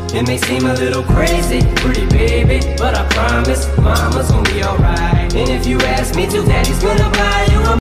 It may seem a little crazy, pretty baby, but I promise mama's gonna be alright. And if you ask me to, daddy's gonna buy